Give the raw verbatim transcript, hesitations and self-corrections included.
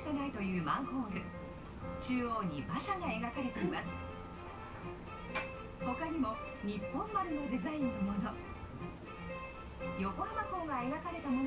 かないというマンホール。中央に馬車が描かれています。他にも日本丸のデザインのもの、横浜港が描かれたも